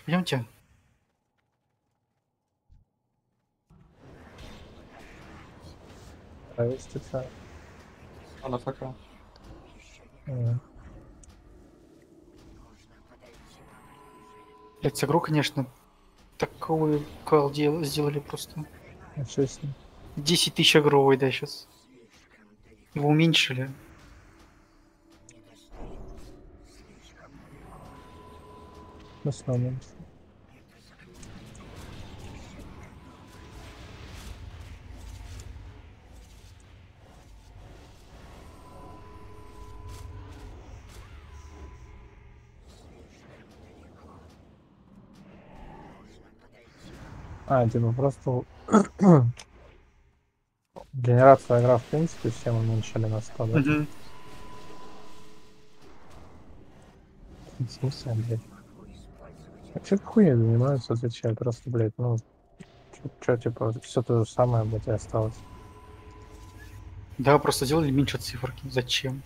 Пойдемте. Провеститься. Она ФК. Блять, с игру, конечно, такую кал сделали просто. А что с ним? 10 тысяч игровой, да, сейчас. Его уменьшили. Ну, снова меньше. Типа просто генерация игра, в принципе, всем уменьшили на 100, да? Угу. В смысле, блядь? А что хуйней занимаются, отвечаю, просто, блядь, ну, что, типа, все то же самое, блядь, и осталось. Да, просто сделали меньше циферки. Зачем?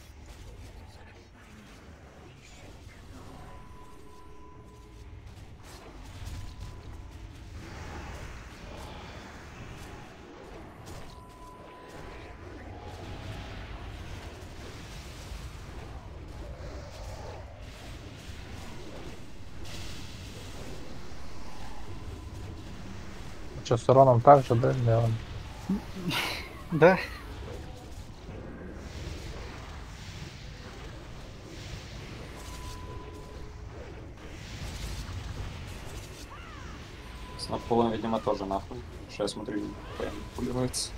Что, с уроном так же, да, сделали? Да. С Напулом, видимо, тоже нахуй. Что я смотрю, прям пуливается.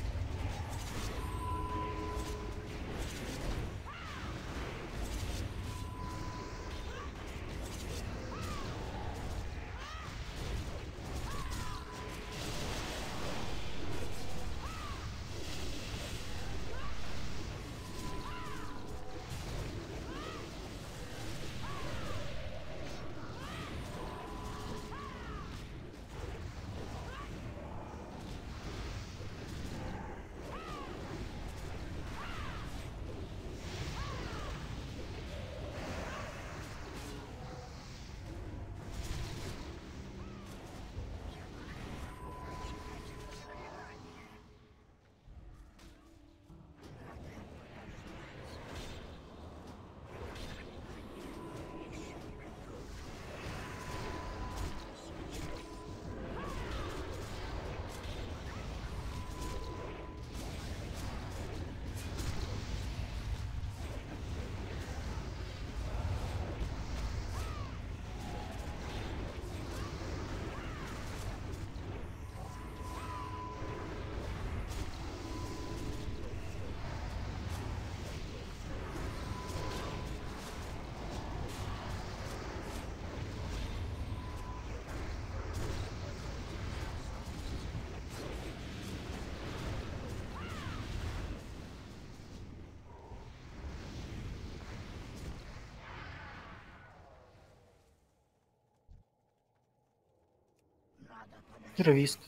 Террорист.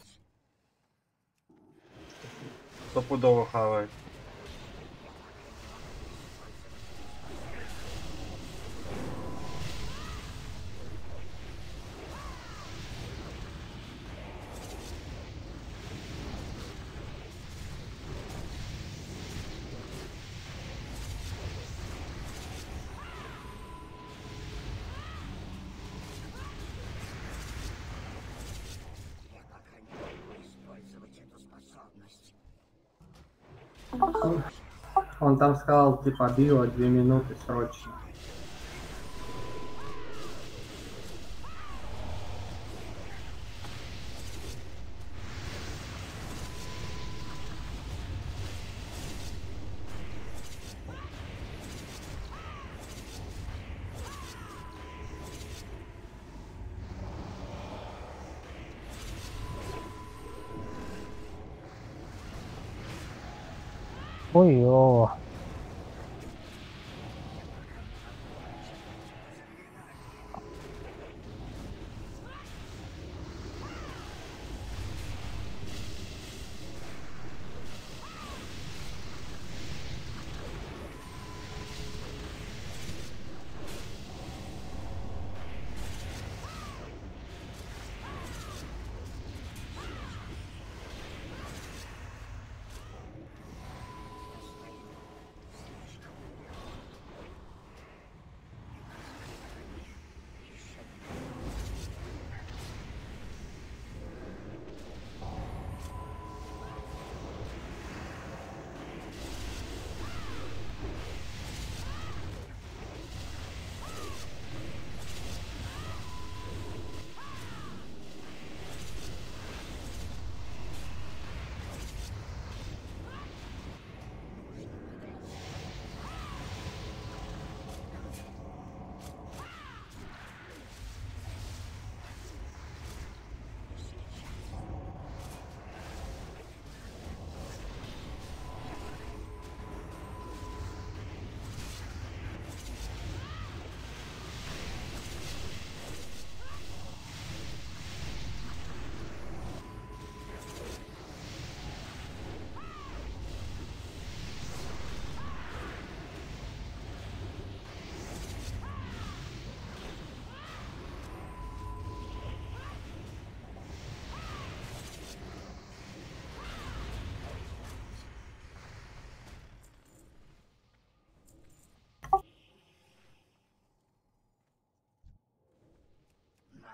Стопудово хавает. Он там сказал, типа, било 2 минуты срочно. Ой-ё.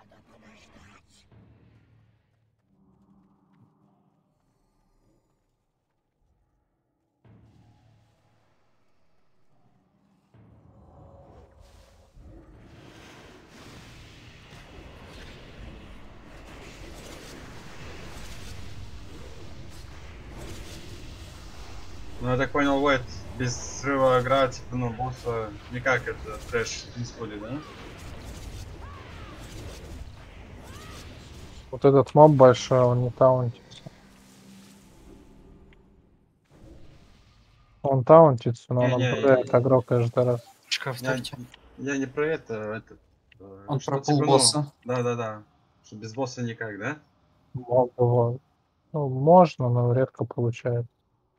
Ну, я так понял, Войт без срыва игра, типа, ну, босса никак это трэш не сходит, да? Вот этот моб большой, он не таунтится. Он таунтится, но он Не-не, обладает агро каждый раз. Шкаф Я, ставьте. я не про это, Он что, про типа, полбосса. да-да-да, что без босса никак, да? Моб его, ну, можно, но редко получается.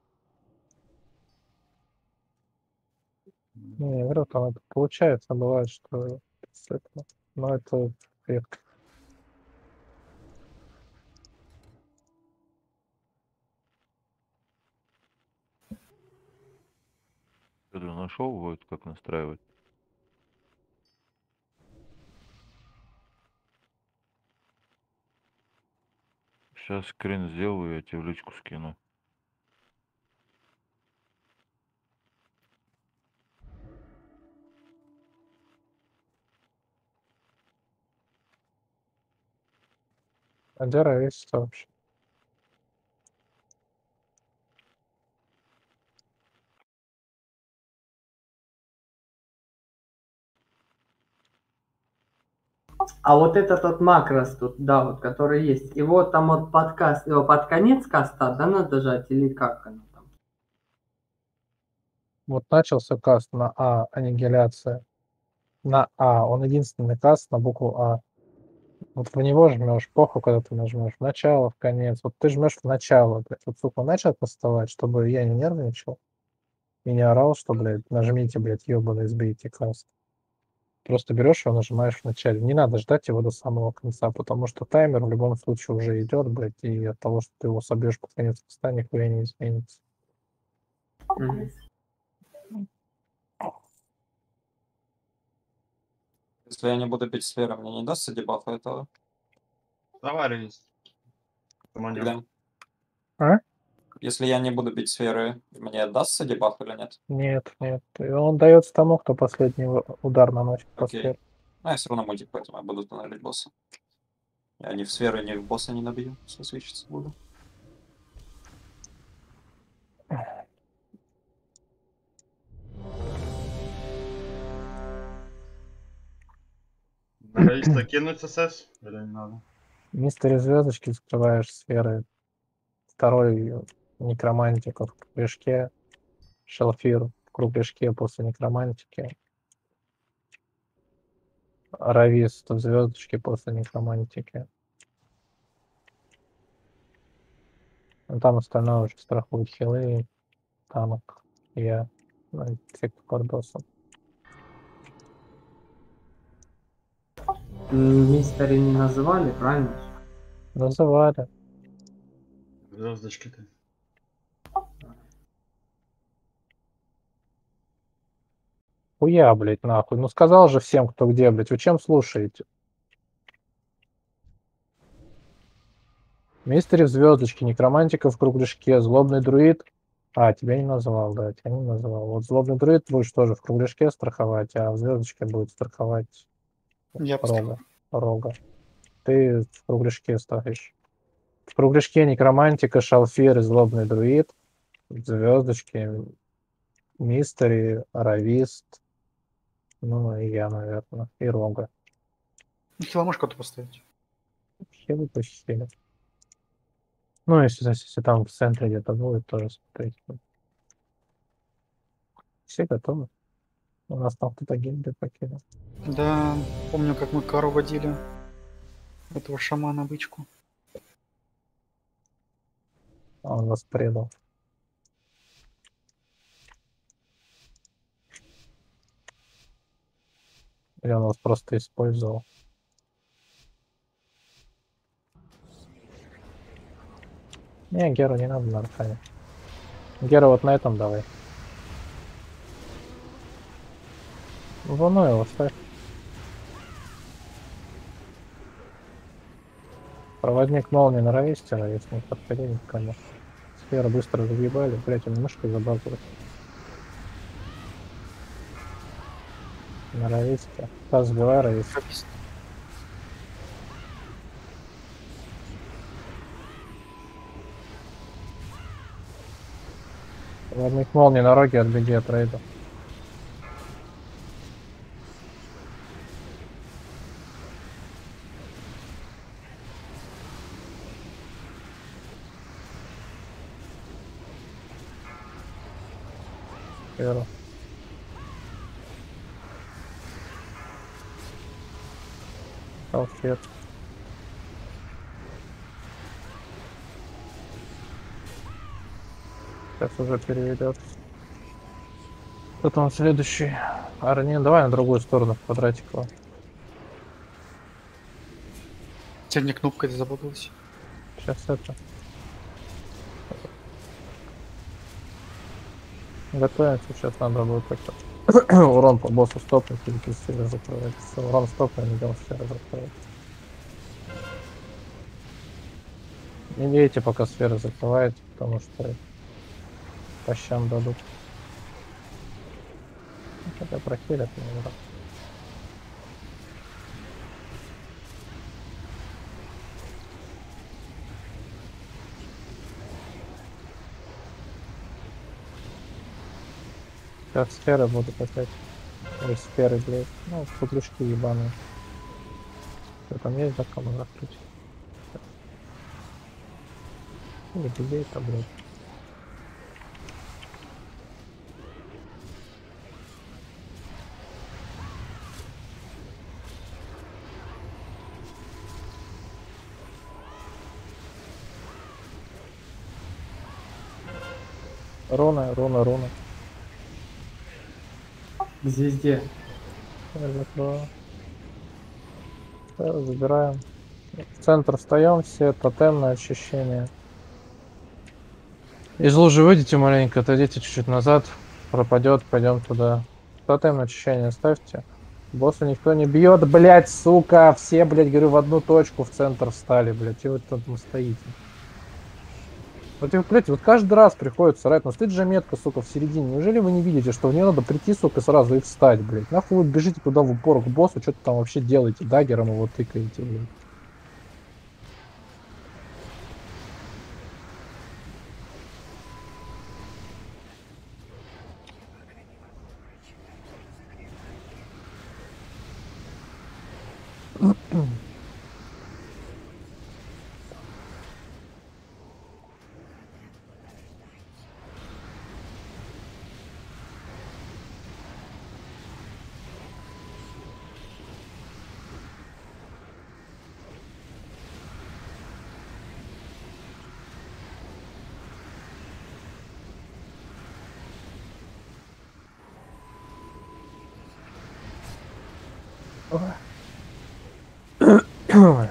Не, я говорю, там это получается, бывает, что с этого, но это редко. Ты нашел вот как настраивать? Сейчас скрин сделаю, я тебе в личку скину. Адера есть вообще. А вот этот вот макрос тут, да, вот, который есть, его там вот его под конец каста, да, надо жать или как оно там? Вот начался каст на А, аннигиляция. На А, он единственный каст на букву А. Вот в него жмешь, похуй, когда ты нажмешь. В начало, в конец. Вот ты жмешь в начало, блядь. Вот, сука, начал кастовать, чтобы я не нервничал и не орал, что, блядь, нажмите, блядь, ёбаный, сбейте каст. Просто берешь его, нажимаешь в начале. Не надо ждать его до самого конца, потому что таймер в любом случае уже идет, блядь, и от того, что ты его собьешь под конец каста, нихуя не изменится. Мгм. Если я не буду бить сферы, мне не дастся дебафа этого? Товары есть. Или... А? Если я не буду бить сферы, мне дастся дебаф или нет? Нет, нет. И он дается тому, кто последний удар наносит по Окей. сфере. А я все равно мультик, поэтому я буду тоннелить босса. Я ни в сферы, ни в босса не набью, все свечиться буду. На Раиста кинуть СС? Или не надо? Мистери звездочки скрываешь сферы. Второй некромантика в кругляшке. Шалфир в кругляшке после некромантики. Равис в звездочке после некромантики. Ну, там остальное уже страхует хилы, танок, я, ну, и все, кто под боссом. Мистери не называли, правильно? Называли. Звездочки-то. Хуя, блядь, нахуй. Ну сказал же всем, кто где, блядь. Вы чем слушаете? Мистери в звездочке, некромантика в кругляшке, злобный друид. А, тебя не называл, да, тебя не называл. Вот злобный друид будешь тоже в кругляшке страховать, а в звездочке будет страховать Я рога. Рога. Ты в кругляшке ставишь. В кругляшке некромантика, шалфир и злобный друид. В звездочке мистери, равист. Ну и я, наверное. И рога. Хила можешь кого-то поставить? Хилы посчитали. Ну, если там в центре где-то будет, тоже смотреть. Все готовы? У нас там кто-то гильдию покинул. Да, помню, как мы Кару водили. Этого шамана бычку. А он нас предал. Или он вас просто использовал. Не, Геру не надо на аркане. Геру вот на этом давай. Вон его ставь. Проводник молнии на равистера, если не подходили никому. Сферы быстро загибали, блять, он мышкой забазывает. На рависте. Таз сбивай равист. Пропис- Проводник молнии на роге, отбеги от рейда. Сферу. Салфет. Сейчас уже переведет. Потом следующий. Арнин, давай на другую сторону, в квадратик его. Сегодня кнопкой забагался. Сейчас это. Готовимся, сейчас надо будет как-то урон по боссу стопнуть или сферы закрывать. Всё, урон стопнем, идем сферы закрывать. Не лейте, пока сферы закрываете, потому что по щам дадут. Ну, хотя прохилят немного. Сейчас сферы будут опять. Ой, сферы, блядь. Ну, путлюшки ебаные. Что там есть, да, кому закрыть? Или бей-то, блядь. Руна. К звезде. Я закрою. Всё, забираем. В центр встаем, все тотемное очищение. Из лужи выйдите маленько, отойдите чуть-чуть назад. Пропадет, пойдем туда. Тотемное очищение ставьте. Босса никто не бьет, блять, сука. Все, блять, говорю, в одну точку в центр встали, блять. И вот тут вы стоите. Вот, блядь, вот каждый раз приходится рать, но стоит же метка, сука, в середине. Неужели вы не видите, что в нее надо прийти, сука, сразу и встать, блядь? Нахуй вы бежите туда в упор к боссу, что-то там вообще делаете, даггером его тыкаете, блядь. Ой.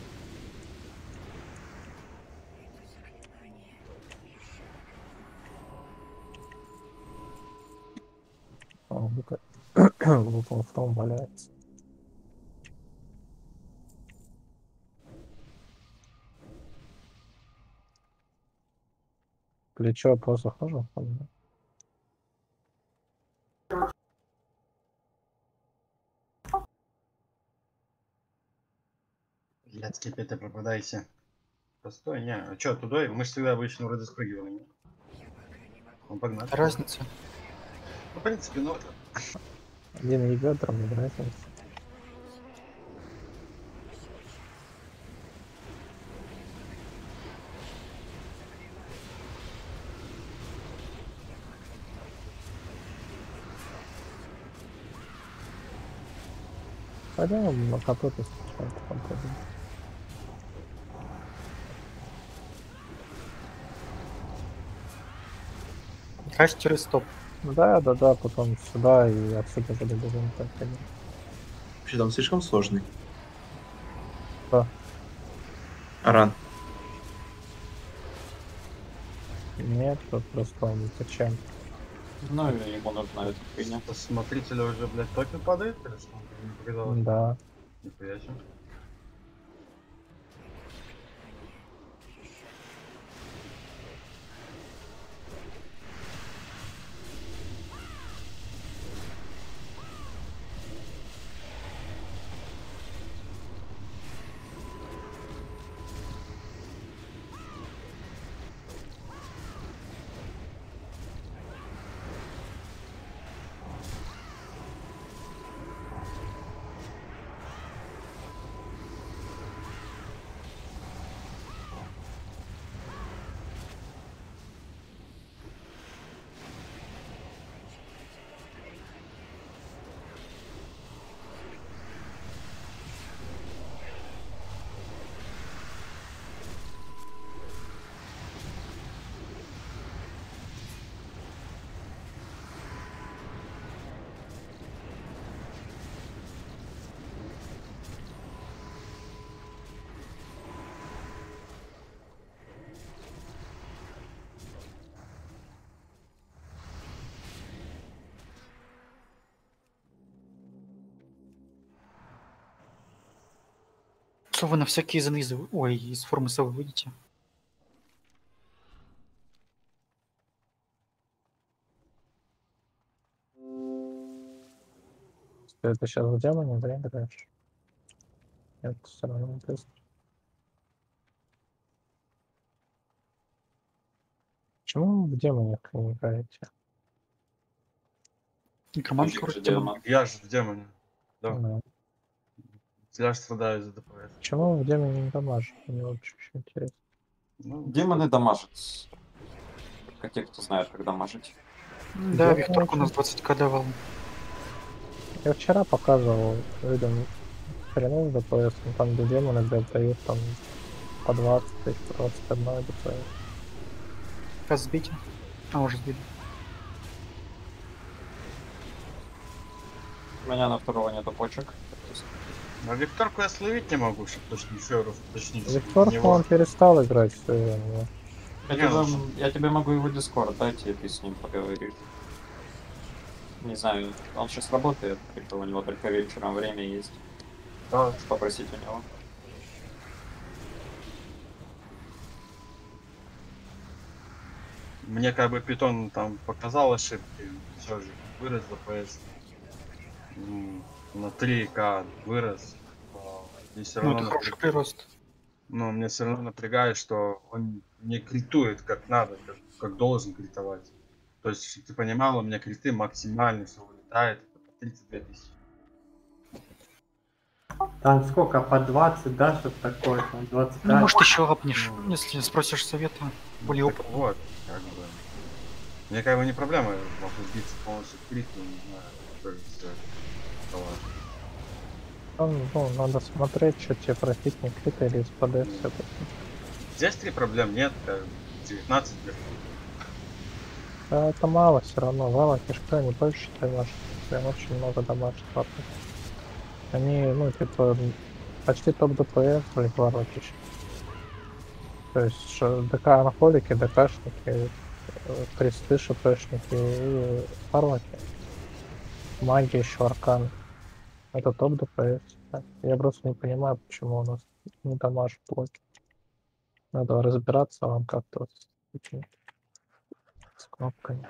О, ну-ка. Вот он в том валяется. Плечо просто хожу. Блядские петы, пропадайте. Постой, не, а чё, туда? Мы же всегда обычно вроде спрыгивали. Не? Он погнал. Разница. Ну, в принципе, ну... Один ебет, другой разница. Пойдем на капоту потом пойдем. Кастер и стоп. Да, потом сюда и отсюда же добежим. Так, пойдем. Вообще там слишком сложный. Что? Аран. Нет, тут просто он зачем? Ну, и ему нужна эта хуйня. Смотрителя уже, блядь, токен падает или что? Не показалось? Да. Нихуя себе. Что вы на всякие занизы... Ой, из формы совы выйдете? Ты это сейчас в демоне, да, играешь? Нет, все равно не тест. Почему вы в демонах не играете? Некромант Мужик же вроде демон. демон. Я же в демоне. Да. Ну, Я же страдаю за ДПС. почему вы в демоне не дамажите? Мне вот чуть-чуть интересно. Ну, Демоны дамажат. Только те, кто знает, как дамажить. Да, Я Викторка у нас очень- 20к давал. Я вчера показывал людям хреновый ДПС, но там, где демоны, блядь, дают там по 20 тысяч, по 21 ДПС. Сейчас сбейте. А, уже сбили. У меня на второго нету почек. а Викторку я словить не могу, чтобы точно еще раз уточнить. Викторку он перестал играть все время. Я тебе могу его дискорд дать, и ты с ним поговоришь. Не знаю, он сейчас работает, типа у него только вечером время есть. Да. Попросить у него. Мне как бы питон там показал ошибки, все же вырос ДПС. На 3К вырос. И все Ну, равно это хороший прирост. но мне все равно напрягает, что он не критует как надо, как должен критовать. То есть, чтобы ты понимал, у меня криты максимально все вылетает, это по 32 тысячи. Там сколько, по 20, да, что-то такое, там 25. Ну, может, еще лапнешь, если спросишь совета. Более Так опытно. вот, как бы. Мне как бы не проблема, я могу сбиться полностью в крит, но не знаю, что это всё. Там, ну, надо смотреть, что тебе просить, не критерии из ПД все таки. Здесь 3 проблем нет, 19 вверху. Да, это мало все равно. Вала кишка не больше дамажит. Прям очень много дамажит папа. Они, ну, типа, почти топ ДПС, блин, варлокич. То есть ДК анахолики, ДКшники, кресты, ШПшники и варлоки. Маги еще аркан. Это топ ДПС. Да. Я просто не понимаю, почему у нас не дамажит блоки. Надо разбираться вам как-то этими, с кнопками.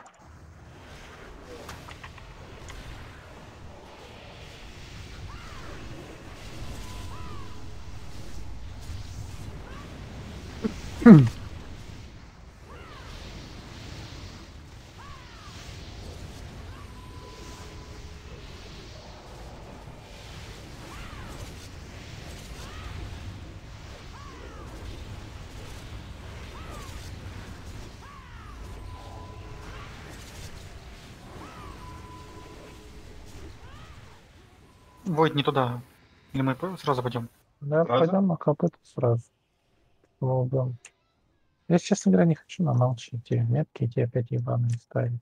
Войд не туда. Или мы сразу пойдем? Да, Сразу? пойдем на копыта сразу. Мы убьем. Я, честно говоря, не хочу на молчи идти. Метки эти опять ебаные ставить.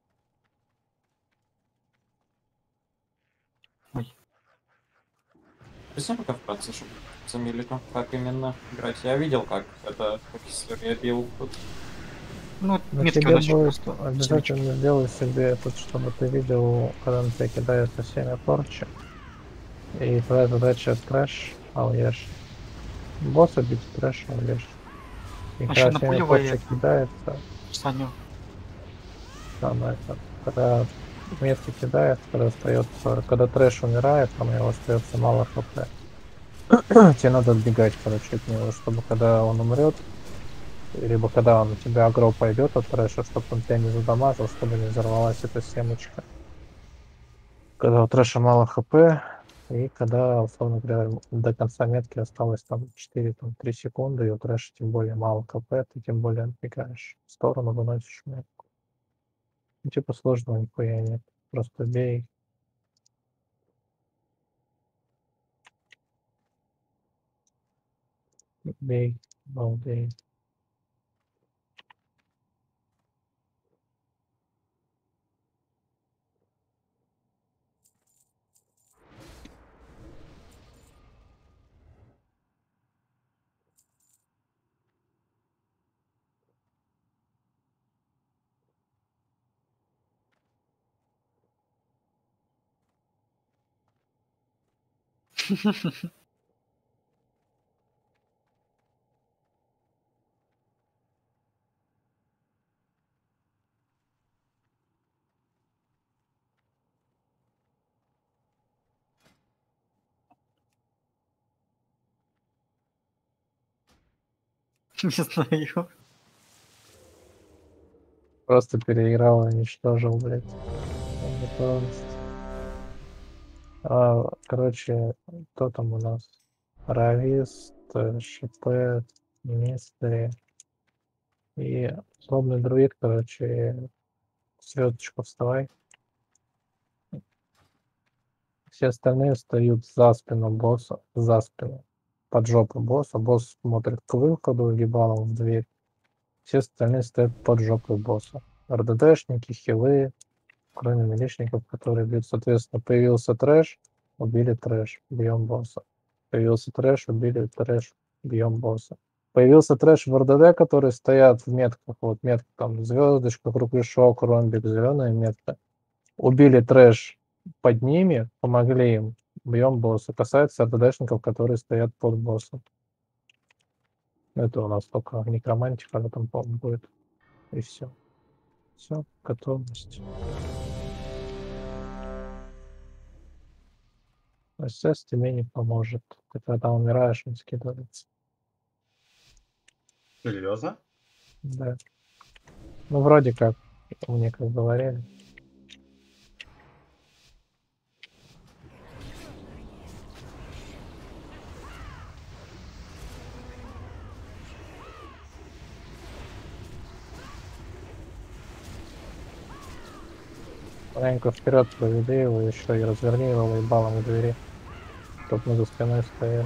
Объясни пока вкратце, чтобы замилика, как именно играть. Я видел, как это, как история бил тут. Ну, Но метки тебе выносишь будет просто. обязательно сделать себе этот, чтобы ты видел, когда на тебя кидается семя порчи. И твоя задача трэш, ауешь. Босса бить трэш, ауешь. И А когда еще семя напуливает порчи кидается, Саню. там это, когда метки кидает, когда остается, когда трэш умирает, там у него остается мало хп. Тебе надо отбегать, короче, от него, чтобы когда он умрет, либо когда он на тебя агро пойдет от трэша, чтобы он тебя не задамажил, чтобы не взорвалась эта семечка. Когда у трэша мало хп, и когда, условно говоря, до конца метки осталось там 4, там, 3 секунды, и у трэша тем более мало хп, ты тем более отбегаешь в сторону, выносишь метку. Ну, типа сложного нихуя нет. Просто бей. Бей, балдей. Не знаю. Просто переиграл и уничтожил, блядь. Готовность. Короче, кто там у нас? Равист, ШП, Мистери и злобный друид, короче, звездочку вставай. Все остальные встают за спину босса, за спину, под жопу босса. Босс смотрит к выходу, ебалом в дверь. Все остальные стоят под жопу босса. РДДшники, хилы, кроме миличников, которые бьют. Соответственно, появился трэш, убили трэш, бьем босса. Появился трэш, убили трэш, бьем босса. Появился трэш в РДД, которые стоят в метках. Вот метка там звездочка, кругляшок, ромбик, зеленая метка. Убили трэш под ними, помогли им, бьем босса. Касается РДДшников, которые стоят под боссом. Это у нас только некромантика, она там, по-моему, будет. И все. Все, готовность. СС тебе не поможет. Ты когда умираешь, он скидывается. Серьезно? Да. Ну, вроде как, мне как говорили. Маленько вперед проведи его еще и разверни его лейбалом к двери. Чтоб мы за спиной стояли.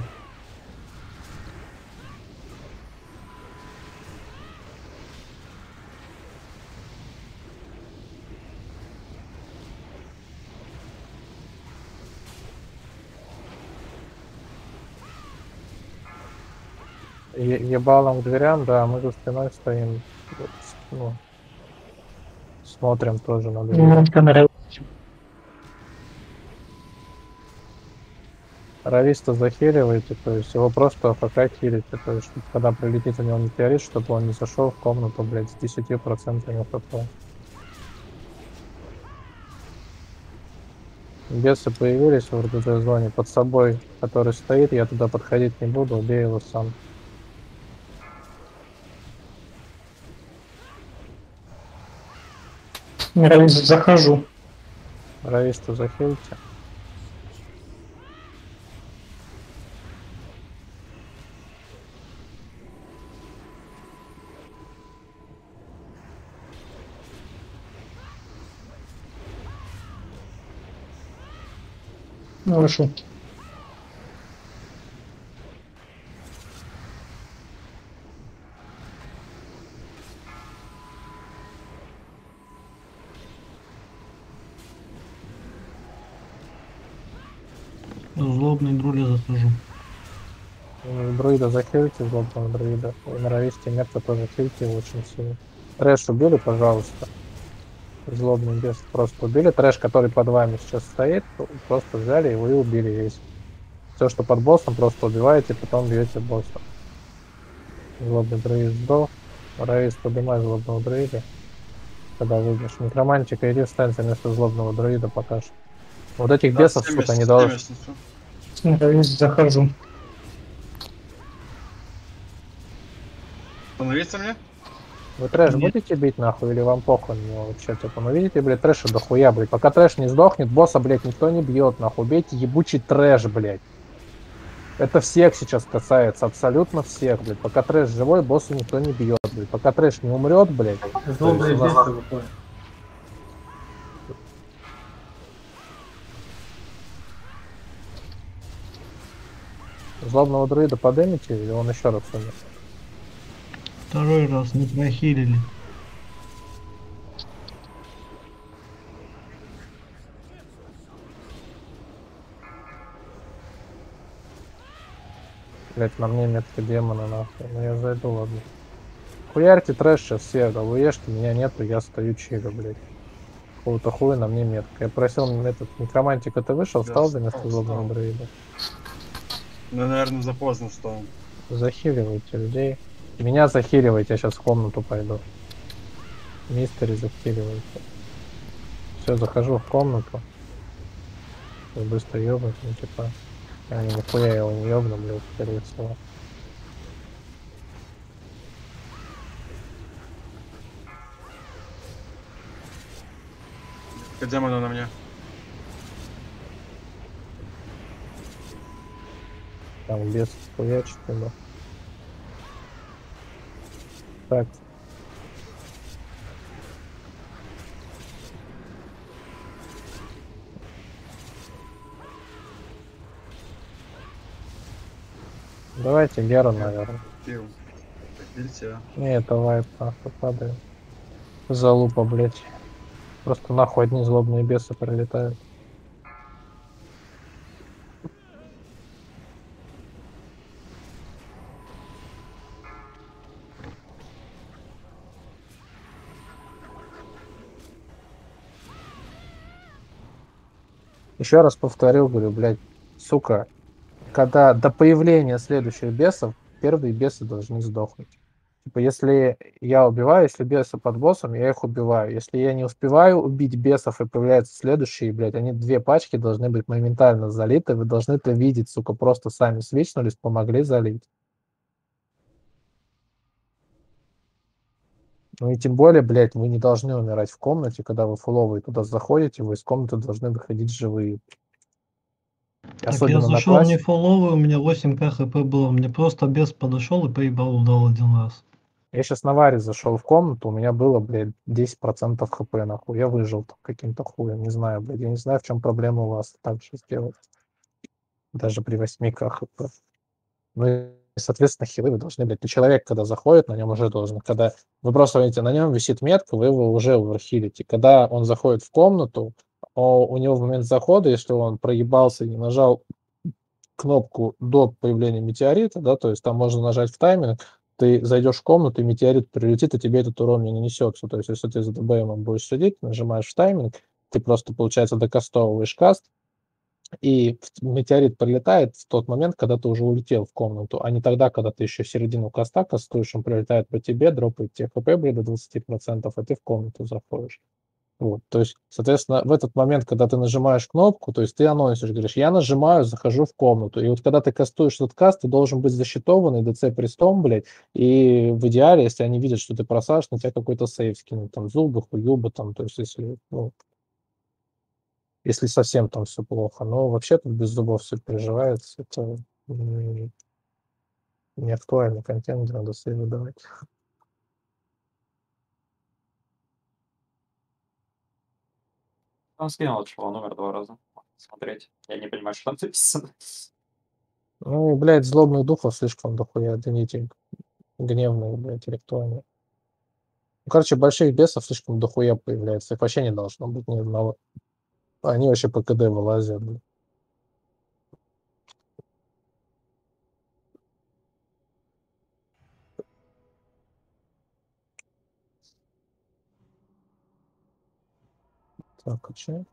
Ебалом к дверям, да, мы за спиной стоим. Вот, ну, смотрим тоже на дверь. Рависта захиливаете, то есть его просто АФК хилите, то есть чтобы, когда прилетит у него метеорит, чтобы он не зашел в комнату, блядь, с 10% АФК. Бесы появились в РДД зоне под собой, который стоит, я туда подходить не буду, убей его сам. Равист, захожу. Рависту захилите. Вышел. Злобный друля захожу. Друида захилите, злобного друида. И на Рависте метка тоже хилите очень сильно. Трэш убили, пожалуйста. Злобный бес просто убили. Трэш, который под вами сейчас стоит, просто взяли его и убили весь. Все, что под боссом, просто убиваете, потом бьете босса. Злобный друид сдох. Равис, поднимай злобного друида. Когда выйдешь. Некромантика, иди встаньте вместо злобного друида пока что. Вот этих бесов, сука, не должен. Равист, захожу. Остановиться мне? Вы трэш будете бить нахуй или вам похуй на него вообще? Типа, ну видите, блядь, трэша дохуя, блядь. Пока трэш не сдохнет, босса, блядь, никто не бьет, нахуй. Бейте ебучий трэш, блядь. Это всех сейчас касается, абсолютно всех, блядь. Пока трэш живой, босса никто не бьет, блядь. Пока трэш не умрет, блядь. Злобный бес выходит. Злобного друида подымите или он еще раз умер? Второй раз не прохилили. Блять, на мне метка демона, нахуй. Ну я зайду, ладно. Хуярьте трэш сейчас все, да вы ешьте, меня нету, я стою чига, блять. Какого-то хуя на мне метка. Я просил этот некромантика, ты вышел, встал за место злобного друида. Ну, наверное, запоздно стал. Захиливайте людей. Меня захиливайте, я сейчас в комнату пойду. Мистери захиливайте. Все, захожу в комнату. Быстро ёбать, ну типа. Я нихуя его не ёбну, блядь, скорее всего. К демону на мне. Там без хуячит туда. Так. Давайте Геру, наверное. Пил. Пильте. Не, это вайп, нахуй, падает. Залупа, блядь. Просто нахуй одни злобные бесы прилетают. Еще раз повторю, говорю, блядь, сука, когда до появления следующих бесов первые бесы должны сдохнуть. Типа, если я убиваю, если бесы под боссом, я их убиваю. Если я не успеваю убить бесов и появляются следующие, блядь, они 2 пачки должны быть моментально залиты. Вы должны это видеть, сука, просто сами свичнулись, помогли залить. Ну и тем более, блядь, вы не должны умирать в комнате, когда вы фуловые туда заходите, вы из комнаты должны выходить живые. Так я Особенно на зашел не классе. фолловый, у меня 8к хп было. Мне просто бес подошел и поебал дал один раз. Я сейчас на варе зашел в комнату, у меня было, блядь, 10% хп, нахуй. Я выжил там каким-то хуем, не знаю, блядь. Я не знаю, в чем проблема у вас так же сделать. Даже при 8к хп. Ну и, соответственно, хилы вы должны, блядь. Человек, когда заходит, на нем уже должен. Когда вы просто видите, на нем висит метка, вы его уже оверхилите. Когда он заходит в комнату, у него в момент захода, если он проебался и не нажал кнопку до появления метеорита, да, то есть там можно нажать в тайминг, ты зайдешь в комнату, и метеорит прилетит, и тебе этот урон не нанесется. То есть, если ты за ДБМом будешь сидеть, нажимаешь в тайминг, ты просто, получается, докастовываешь каст, и метеорит прилетает в тот момент, когда ты уже улетел в комнату, а не тогда, когда ты еще середину каста кастуешь, он прилетает по тебе, дропает тебе хп, блин, до 20%, а ты в комнату заходишь. Вот, то есть, соответственно, в этот момент, когда ты нажимаешь кнопку, то есть ты анонсишь, говоришь, я нажимаю, захожу в комнату. И вот когда ты кастуешь этот каст, ты должен быть засчитованный ДЦ-престом, блядь, и в идеале, если они видят, что ты просаж, на тебя какой-то сейв скинут, там, зубы, хуюбы, там, то есть, если, ну, если совсем там все плохо. Но вообще тут без зубов все переживается, это не актуальный контент, где надо сейвы давать. Он скинул, чего он умер 2 раза. Смотреть. Я не понимаю, что там написано. Ну и, блядь, злобных духов слишком дохуя, извините, гневные, блядь, реактуальные. Ну, короче, больших бесов слишком дохуя появляется. Их вообще не должно быть ни одного. Они вообще по КД вылазят. Блин. Так, качаем.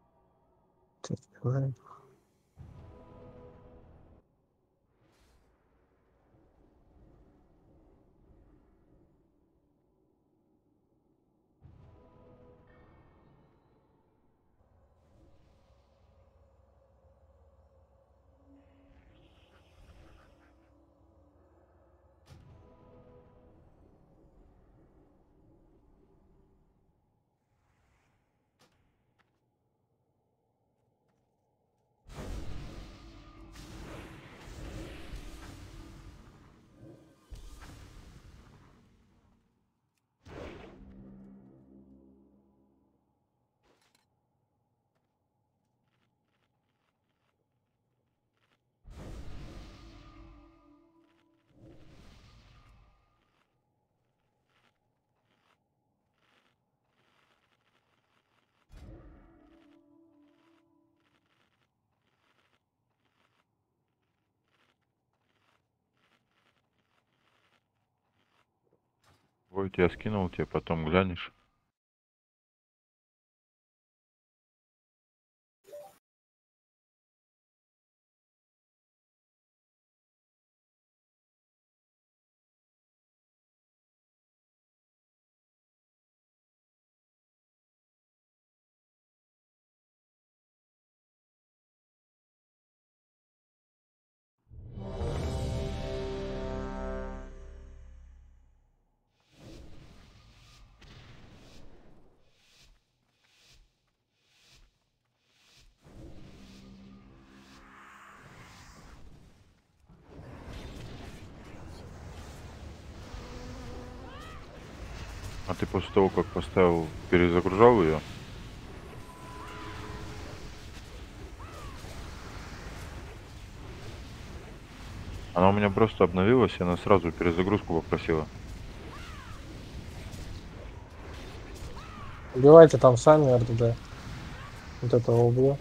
Так, Войт, я скинул тебе, потом глянешь. А ты после того, как поставил, перезагружал ее? Она у меня просто обновилась, и она сразу перезагрузку попросила. Убивайте там сами РДД. Вот этого убью.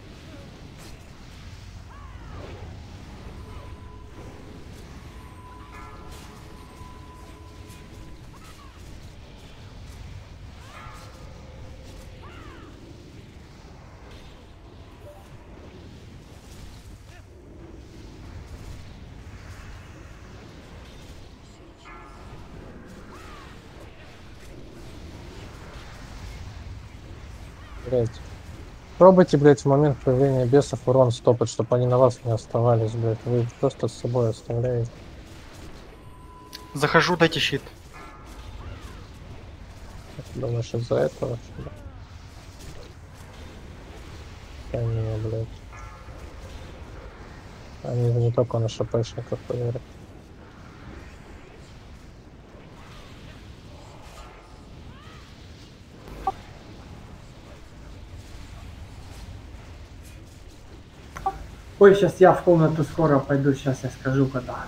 Блять. Пробуйте, блядь, в момент появления бесов урон стопать, чтобы они на вас не оставались, блядь. Вы их просто с собой оставляете. Захожу, дайте щит. Думаешь, из-за этого, что ли? Да не, блядь. Они же не только на ШПшников поверят. Ой, сейчас я в комнату скоро пойду, сейчас я скажу, когда.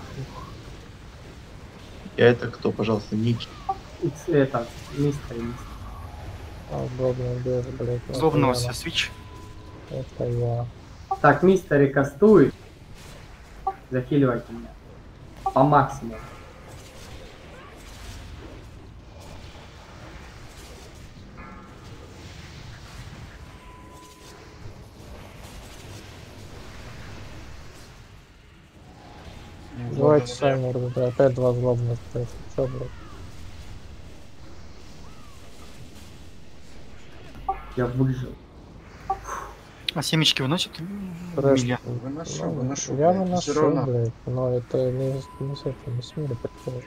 Я это кто, пожалуйста, Ники. Это, мистер. А, удобно, без, блядь. Вот Злобного я, все, свич. это я. Так, мистер кастует. Захиливайте меня. По максимуму. Давайте сами, РДД. Опять два злобных, блядь. Чё, блядь? Я выжил. А семечки выносят? Трэш. Миля. Выношу, Ну, выношу, я блядь. Но все выношу, равно. блядь, но это не с этим, не с мира приходит.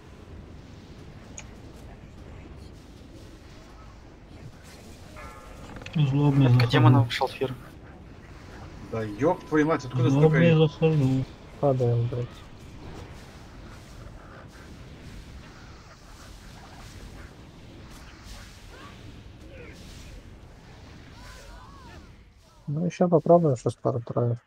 Злобный Метка демона захожу. в шалфир. Да ёб твою мать, откуда столько Злобный их? захожу. Падаем, блядь. Ну, еще попробуем сейчас пару троек.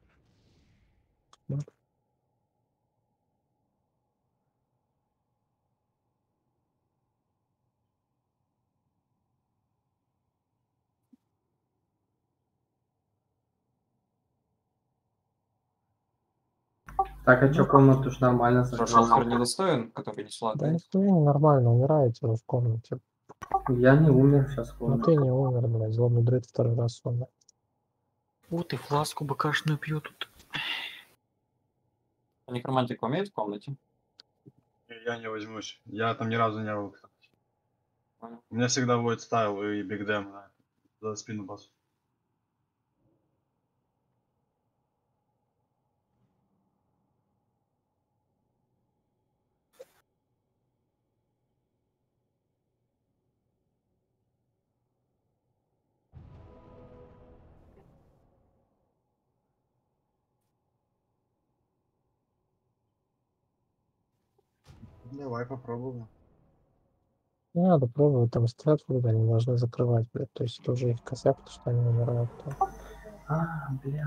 Так, а что, комнату ж нормально Что, закрыл? шалфер недостоин, который не Да сладкий? нихуя ненормально, умираете вы в комнате. Я не умер сейчас в Ну комнате. ты не умер, блядь, злобный дрыт второй раз умер. Вот и фласку бэкашную пью тут. А некромантик умеет в комнате? Я не возьмусь. Я там ни разу не был. Понял. У меня всегда будет стайл и биг дэм за спину бас. Давай попробуем. Не надо пробовать, там стоят вроде, они должны закрывать, блядь. То есть это уже их косяк, то, что они умирают. Там. А, бля.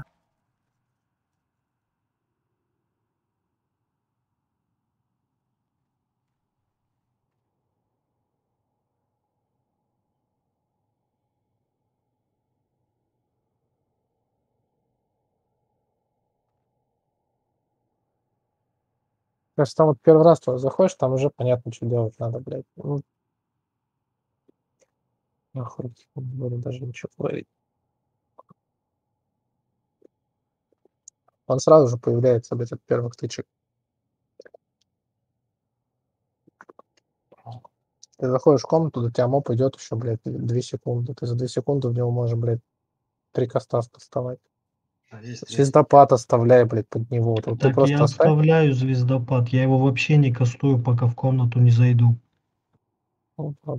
Кажется, там вот первый раз туда заходишь, там уже понятно, что делать надо, блядь. Ну, нахуй, не буду даже ничего говорить. Он сразу же появляется, блядь, от первых тычек. Ты заходишь в комнату, до тебя моп идет еще, блядь, 2 секунды. Ты за 2 секунды в него можешь, блядь, 3 коста доставать. А, есть 3. Звездопад оставляй, блядь, под него. Вот ты Так я просто оставь. оставляю звездопад. Я его вообще не кастую, пока в комнату не зайду. Вот.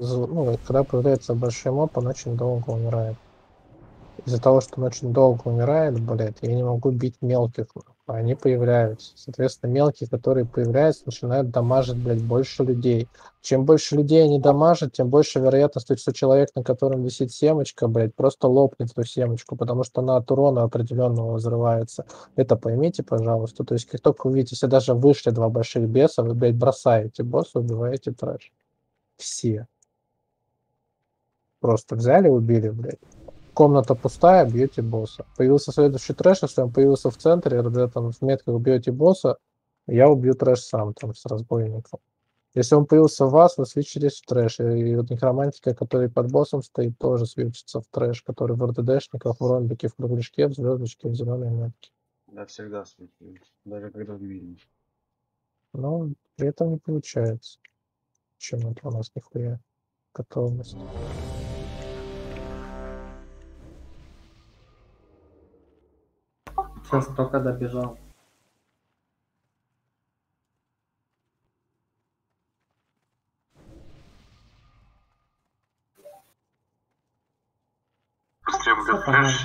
ну, когда появляется большой моб, он очень долго умирает. Из-за того, что он очень долго умирает, блядь, я не могу бить мелких, а они появляются. Соответственно, мелкие, которые появляются, начинают дамажить, блядь, больше людей. Чем больше людей они дамажат, тем больше вероятность, что человек, на котором висит семечка, блядь, просто лопнет эту семечку, потому что она от урона определенного взрывается. Это поймите, пожалуйста. То есть, как только вы видите, если даже вышли два больших беса, вы, блядь, бросаете босса, убиваете трэш. Все. Просто взяли, убили, блядь. Комната пустая, бьете босса. Появился следующий трэш, если он появился в центре, когда там в метках бьете босса, я убью трэш сам там с разбойником. Если он появился в вас, вы свечились в трэш. И вот некромантика, который под боссом стоит, тоже свечится в трэш, который в РДДшниках, в ромбике, в кругляшке, в звездочке, в зеленой метке. Я всегда светлюсь, даже когда видно. Но при этом не получается. Почему-то у нас нихуя готовность. Сейчас только добежал. Всё, погнали.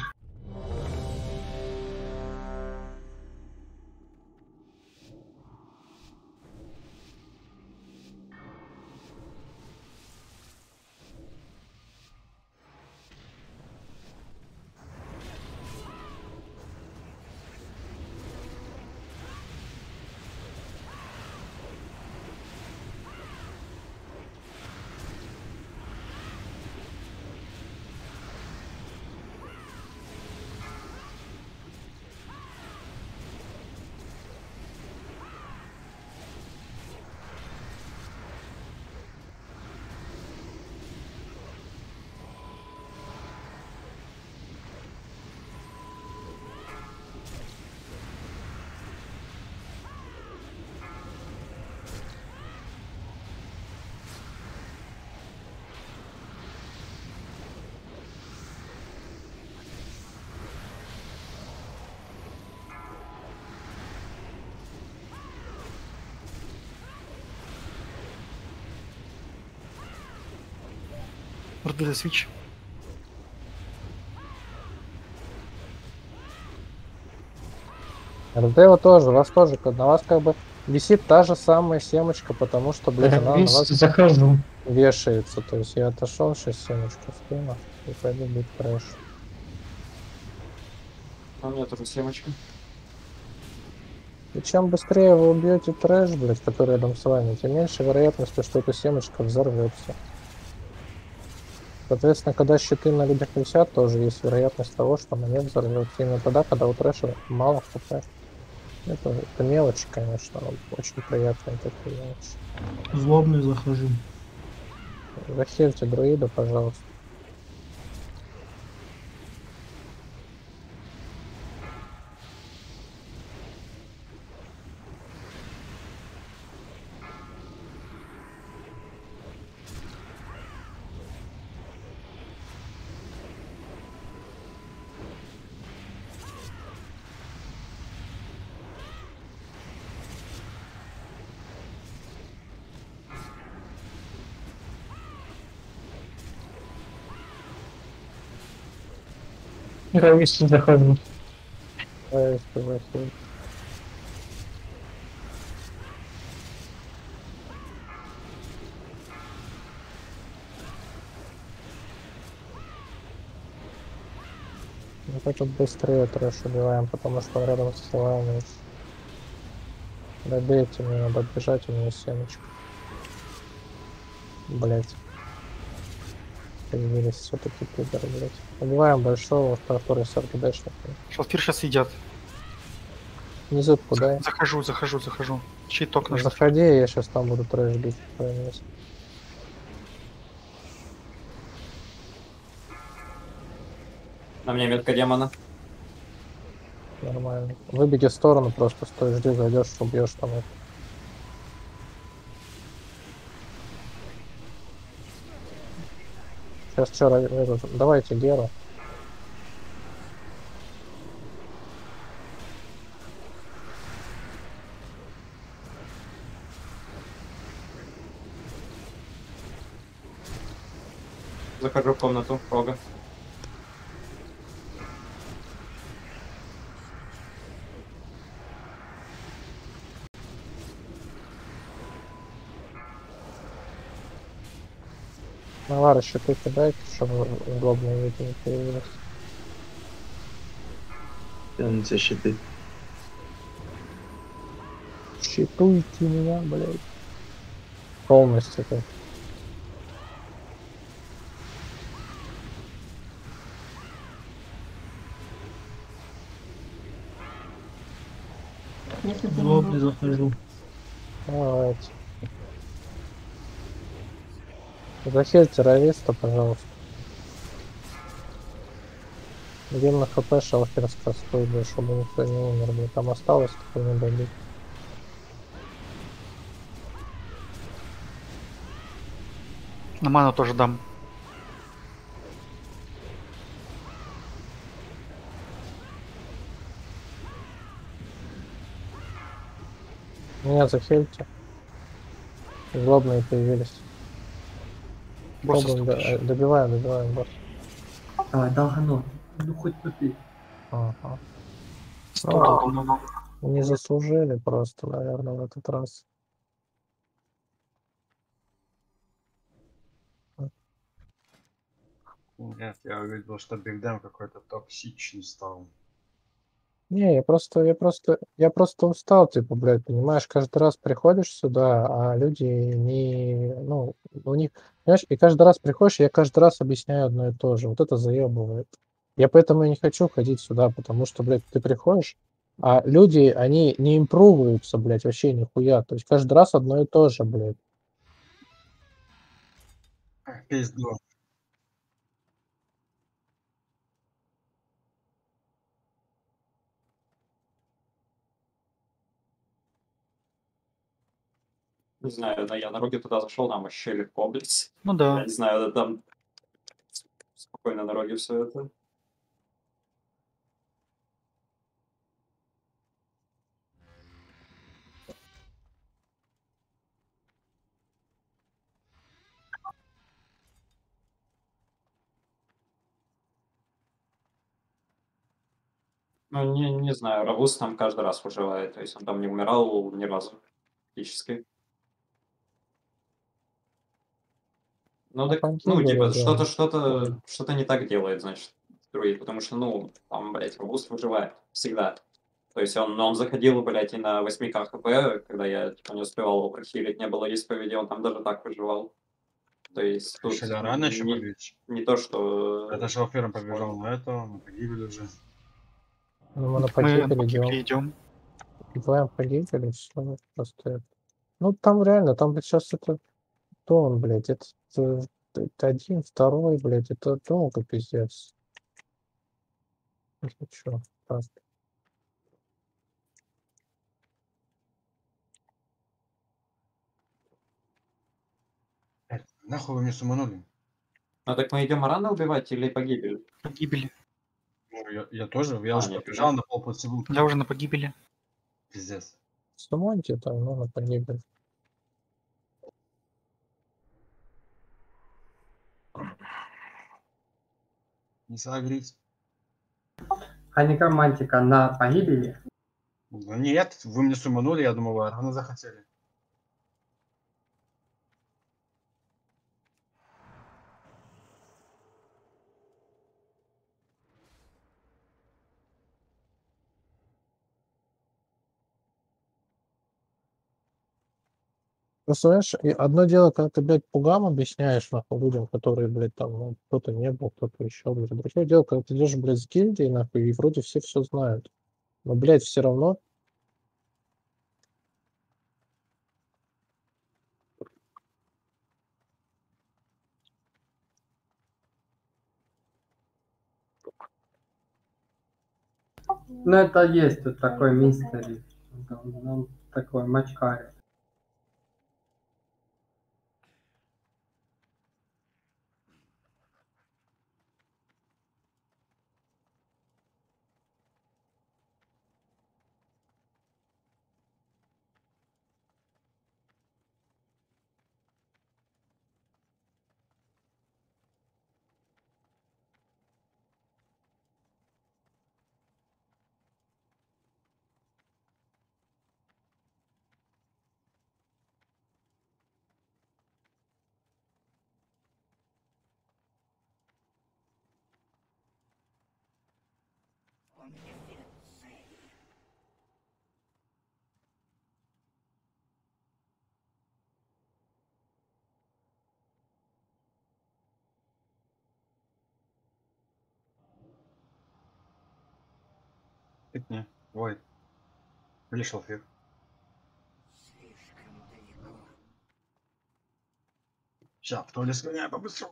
РДД свич. РД тоже, у вас тоже, на вас как бы висит та же самая семечка, потому что, блядь, она на вас Захожу. вешается. То есть я отошел, сейчас семечку скину и пойду бить трэш. А у меня тоже семечка. И чем быстрее вы убьете трэш, блядь, который рядом с вами, тем меньше вероятности, что эта семечка взорвется. Соответственно, когда щиты на людях висят, тоже есть вероятность того, что монет взорвется. Именно тогда, когда у трэша мало хп. Это мелочи, конечно, но очень приятные такие мелочи. Злобный захожу. Захильте друида, пожалуйста. Равист захожу. Захиль. Мы тут быстрее трэш убиваем, потому что он рядом с вами. Добейте, мне надо отбежать, у меня семечка. Блять. Появились все-таки пидоры, блять. Убиваем большого, который с РКДшником. Шалфир сейчас едят. Внизу куда? Захожу. Щиток на шалфир. Заходи, я сейчас там буду трэш бить в твоем месте. На мне метка демона. Нормально. Выбеги в сторону, просто стой, жди, зайдешь, убьешь там это. Сейчас что, давайте Геру. Захожу в комнату, рога. Навара щиты кидайте, чтобы удобно видеть не появилось. Тянутся щиты. Щитуйте меня, блядь. Полностью так. Если ты В не лоб не будешь... захожу. Давайте. Захиль террориста, пожалуйста. Где на хп шалкер скостой, да, чтобы никто не умер, блядь. Там осталось, только не добить. На ману тоже дам. Меня захильте. Злобные появились. Босса Пробуем, стукнешь. добиваем, босс. Давай, долганут. Ну хоть тупи. Ага. 100 Ну, долбанул. не заслужили просто, наверное, в этот раз. Нет, я увидел, что Биг Дэм какой-то токсичный стал. Не, я просто устал, типа, блядь, понимаешь, каждый раз приходишь сюда, а люди не, ну, у них, понимаешь, и каждый раз приходишь, я каждый раз объясняю одно и то же. Вот это заебывает. Я поэтому и не хочу ходить сюда, потому что, блядь, ты приходишь, а люди, они не импруваются, блядь, вообще нихуя. То есть каждый раз одно и то же, блядь. Пизду. Не знаю, да, я на роге туда зашел, там вообще легко, блядь. Ну Я да. не знаю, да, там спокойно на роге все это. Ну, не знаю, Равус там каждый раз выживает, то есть он там не умирал ни разу практически. Ну, А так, ну, погибели, типа, да. что-то не так делает, значит, другие, потому что, ну, там, блядь, Равус выживает всегда. То есть он заходил, блядь, и на 8 хп, когда я, типа, не успевал его прохилить, не было исповеди, он там даже так выживал. То есть тут Шеля рано еще не, побить. не то, что... Это же первым побежал на это, на погибель уже. Ну, мы на Мы на погибель погибели идем. идем. Двоем погибели, все, просто это. Ну, там реально, там, блядь, сейчас это тон, блядь, это один, второй, блядь, это долго, пиздец. Это чё, просто. Нахуй вы мне суманули? Ну, так мы идем рано убивать или погибель? Погибели. Ну, я тоже, я уже нифига. побежал на полпути лут. Я уже на погибели. Пиздец. Сумоньте там, ну, на погибель. Не согреть. А некромантика на погибели? Да нет, вы мне суманули, я думал, вы рано захотели. Просто, знаешь, и одно дело, когда ты, блядь, пугам объясняешь, нахуй, людям, которые, блядь, там, ну, кто-то не был, кто-то еще, блядь. Другое дело, когда ты идешь, блядь, с гильдией, нахуй, и вроде все знают. Но, блядь, все равно. Ну это есть тут такой мистери. Он такой мачкарь. Пикни. Ой. Или шалфир. Сейчас, в туалет сгоняю побыстрее.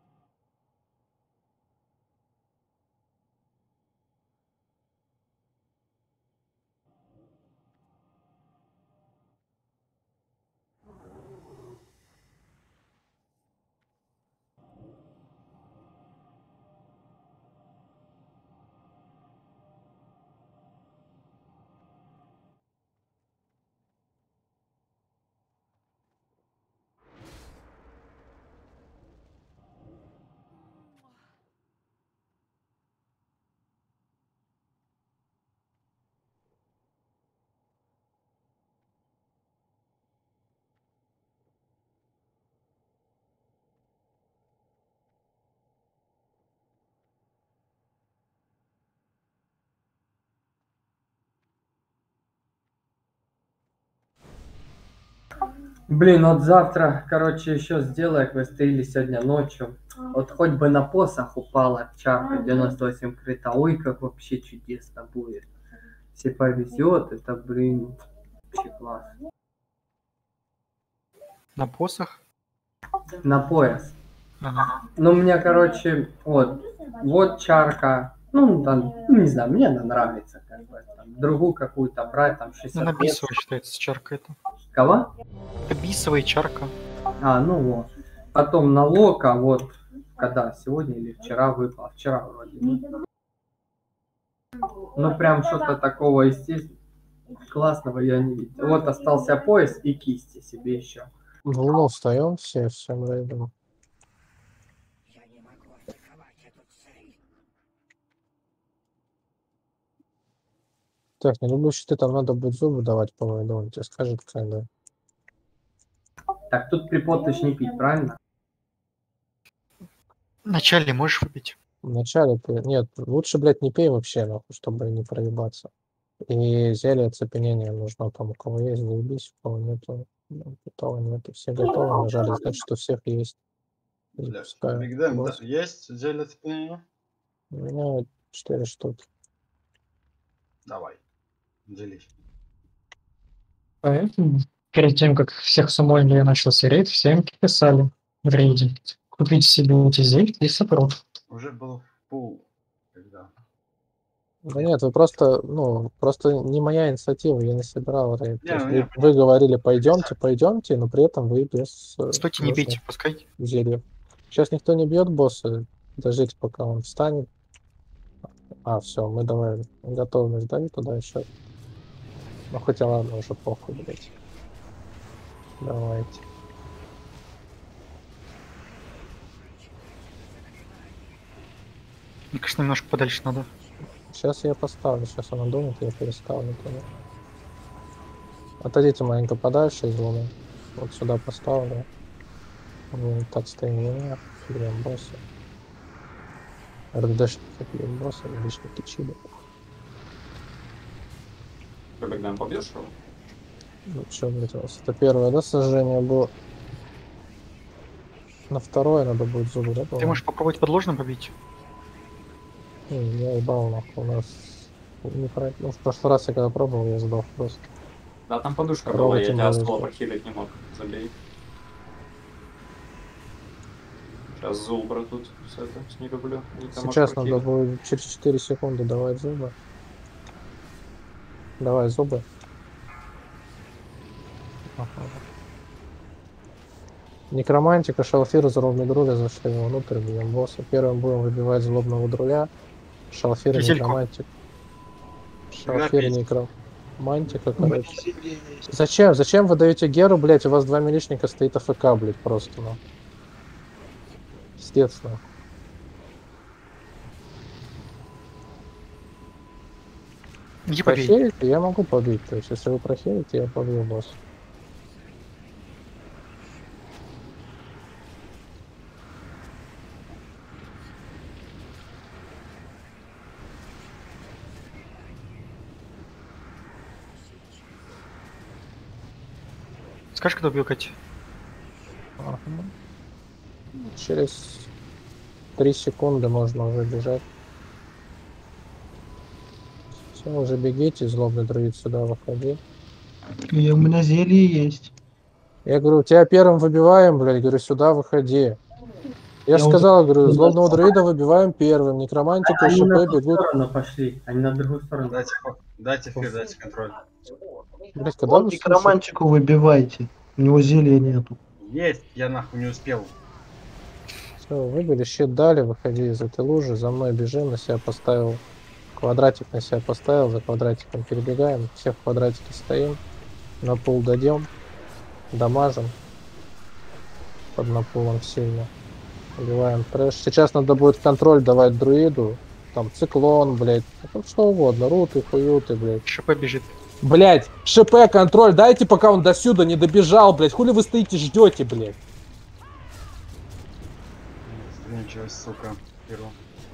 Блин, вот завтра, короче, еще сделаю квесты или сегодня ночью. Вот хоть бы на посох упала чарка 98 крита. Ой, как вообще чудесно будет. Если повезет, это, блин, вообще класс. На посох? На пояс. Ага. Ну, у меня, короче, вот чарка. Ну, там, не знаю, мне она нравится, как бы. Там, другую какую-то брать, там, 60 Она лет. бисовая считается чарка это. Кого? Это бисовая чарка. А, ну вот. Потом на лока, вот, когда, сегодня или вчера выпал. Вчера вроде бы. Ну, прям что-то такого, естественно, классного я не видел. Вот остался пояс и кисти себе еще. В луну встаем все, всем рейдом. Так, не люблю щиты, там надо будет зубы давать, по-моему, он тебе скажет, когда. Так, тут припотыш не пить, правильно? Вначале можешь выпить. Вначале нет, лучше, блядь, не пей вообще, нахуй, чтобы не проебаться. И зелье оцепенения нужно там, у кого есть, заебись, у кого нету. Ну, у кого нету, все готовы, нажали, значит, у всех есть. Бля, Запускаю Бигдем, да, босс. есть зелье цепления? У меня 4 штуки. Давай. Делись. Поэтому перед тем, как всех суммольно я начался рейд, всем писали в рейде. Купите себе эти зелья и сопрот. Уже был в пул. Когда? Да нет, вы просто, ну, просто не моя инициатива, я не собирал рейд. То Не, есть ну, не, вы говорили, пойдемте, но при этом вы без Стойте, не нужных бейте, пускай. зельев. Сейчас никто не бьет босса, дождите, пока он встанет. А, все, мы давай готовность дали туда еще. Ну хотя ладно, уже похуй, блять. Давайте. Мне кажется, немножко подальше надо. Сейчас я поставлю, сейчас она думает, я переставлю туда. Отойдите маленько подальше из луны. Вот сюда поставлю. Мы так стоим в луне, бьем босса. РДшники бьем босса, РДшники чили. Ты Бигдем побьешь его? Ну что, блядь, у нас это первое, да, сожжение было? На второе надо будет зубы, да? Ты по-моему? можешь попробовать подложно побить? Я ебал, нахуй, у нас... Не про... Ну, в прошлый раз я когда пробовал, я сдох просто. Да, там подушка была, Роботы я тебя были, особо да. прохилить не мог. Забей. Сейчас Зулбра тут не люблю. Сейчас надо будет через 4 секунды давать зубы. Давай зубы. Ага. Некромантика, шалфир, злобный друля зашли внутрь, бьем босса. Первым будем выбивать злобного друля. Шалфир, Кизельку. некромантик. Шалфир, пить. некромантика, короче. Зачем? Зачем вы даете Геру, блять? У вас 2 милишника стоит АФК, блять, просто, ну. Естественно. Иди побей. Прохилите, я могу побить. То есть, если вы прохилите, я побью босса. Скажешь, когда убил Кати? Ага. Через 3 секунды можно уже бежать. Все, уже бегите, злобный друид, сюда выходи. И у меня зелье есть. Я говорю, тебя первым выбиваем, блядь, говорю, сюда выходи. Я же Я уже сказал, говорю, начал. злобного друида выбиваем первым, некромантика и Они ШП на ту бегут. сторону пошли. Они на другую сторону. Дайте эфир, дайте контроль. Блядь, когда Вон вы слышите? некромантику выбивайте. У него зелья нету. Есть, я нахуй не успел. Все, выбили, щит дали, выходи из этой лужи, за мной бежим, на себя поставил. Квадратик на себя поставил, за квадратиком перебегаем, все в квадратике стоим, на пул дадим, дамажим под напулом сильно, убиваем трэш. Сейчас надо будет контроль давать друиду, там циклон, блядь, ну, что угодно, руты, хуюты, блядь. ШП бежит. Блядь, ШП контроль дайте, пока он до сюда не добежал, блядь, хули вы стоите, ждете, блядь. Ничего, сука, перо.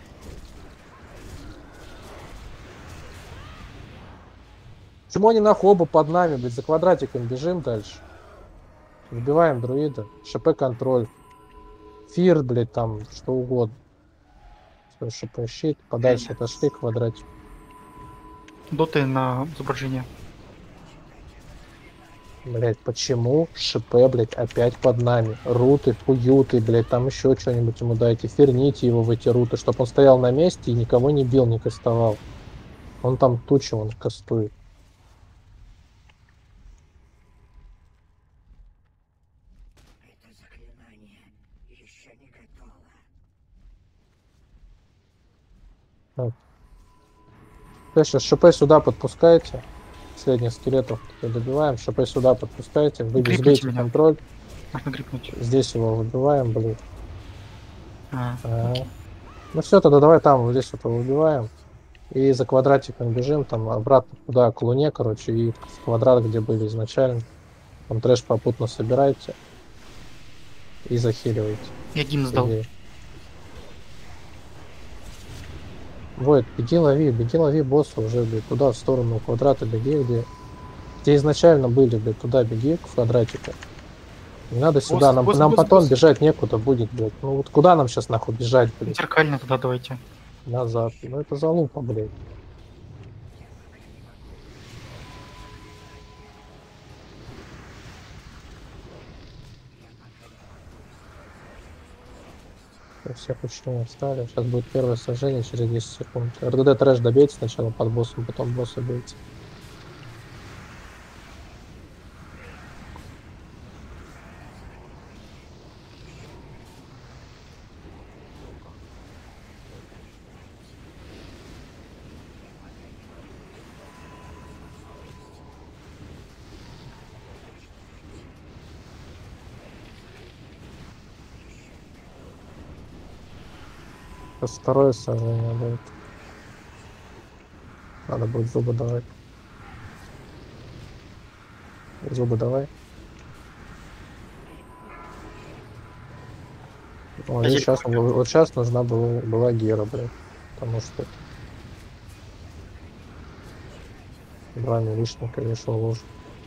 Почему они нахуй оба под нами, блядь, за квадратиком бежим дальше. Выбиваем друида, ШП контроль. Фир, блядь, там, что угодно. Всё, ШП щит, подальше отошли квадратик. Доты на изображение. Блядь, почему ШП, блядь, опять под нами? Руты, хуюты, блядь, там еще что-нибудь ему дайте. Ферните его в эти руты, чтобы он стоял на месте и никого не бил, не кастовал. Он там тучи, он кастует. Так. Сейчас ШП сюда подпускайте. Последних скелетов добиваем. ШП сюда подпускайте. Вы Грипните сбейте меня. контроль. Можно грипнуть. Здесь его выбиваем, блин. Окей. Ну все, тогда давай там вот здесь вот его выбиваем. И за квадратиком бежим, там обратно туда, к луне, короче, и в квадрат, где были изначально. Там трэш попутно собирайте. И захиливайте. Я гимн сдал. Вот, беги лови босса уже, блядь, туда, в сторону квадрата беги, где изначально были, блядь, туда беги, к квадратику. Не надо сюда, нам потом бежать некуда будет, блядь. Ну вот куда нам сейчас нахуй бежать, блядь? Зеркально туда давайте. Назад. Ну это залупа, блядь. Всех учеников встали. Сейчас будет первое сражение через 10 секунд. РДД трэш добейте сначала под боссом, потом босса бейте. Сейчас второе сражение будет. Надо будет зубы давать. Зубы давай. О, здесь сейчас, вот сейчас нужна была Гера, блядь. Потому что 2 милишника вешал лужу.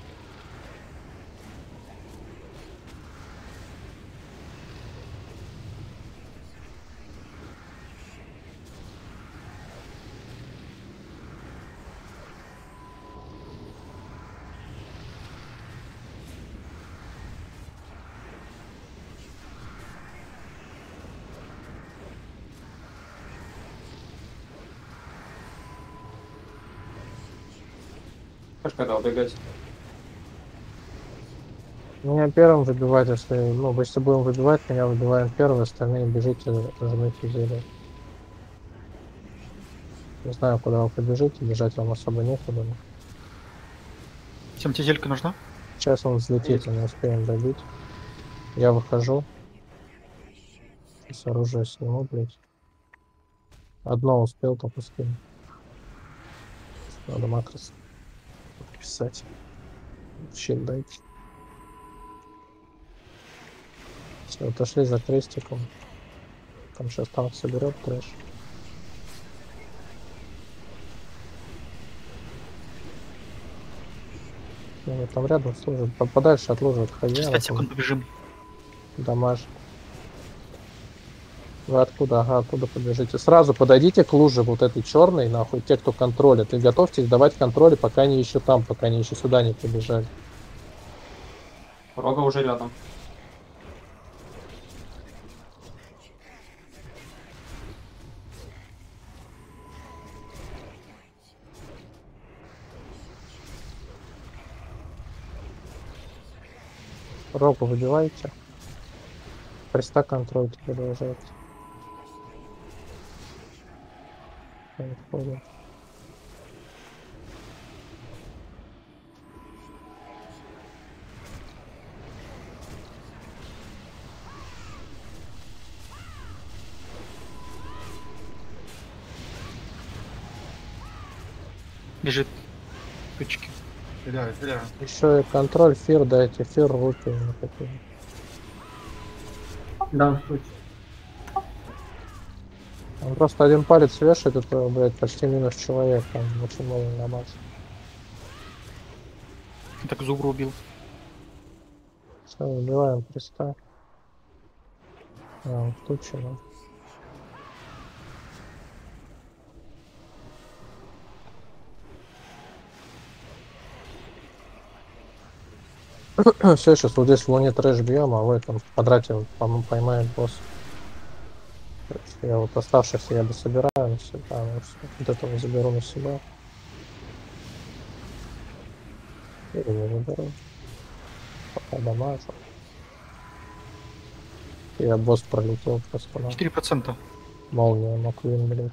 Когда убегать? Меня первым выбивать, если, ну, если будем выбивать, меня выбиваем первым, остальные бежите, жмите зелье. Не знаю, куда вы побежите, бежать вам особо некуда. Но... Всем тебе зелька нужна? Сейчас он взлетит, мы не успеем добить. Я выхожу. Сейчас оружие сниму, блядь. Одно успел, только скину. Надо макрос писать. Щит дайте. Все, отошли за крестиком. Там сейчас танк соберет трэш. Ну, там рядом служит. Подальше от лужи отходи. Через 5 секунд побежим. Дамаж. Вы откуда? Ага, оттуда побежите. Сразу подойдите к луже вот этой черной, нахуй, те, кто контролит. И готовьтесь давать контроли, пока они еще там, пока они еще сюда не побежали. Рога уже рядом. Рогу выбивайте. Креста контроль продолжайте. Отходим. Бежит. Точки. Теряю, теряю. Еще и контроль, фир дайте, фир руки не хотим. Да, случай. Он просто один палец вешает, это, блядь, почти минус человек, там очень много намаз. Так зубру убил. Все, убиваем креста. А, включено. Все, сейчас вот здесь в луне трэш бьем, а в этом квадрате поймаем босс. Я вот оставшихся я бы собираю на себя, вот этого заберу на себя. Или не заберу. Пока дамажу. Я босс пролетел просто на 4%. молнию, Маквин, блядь.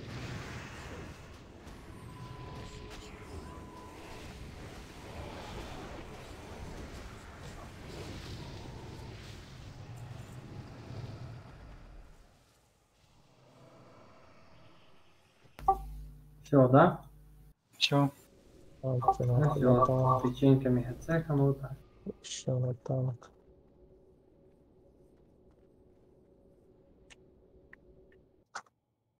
Все, да? Все. Вот, Ну все, печеньками ГЦ кому-то. еще на танк.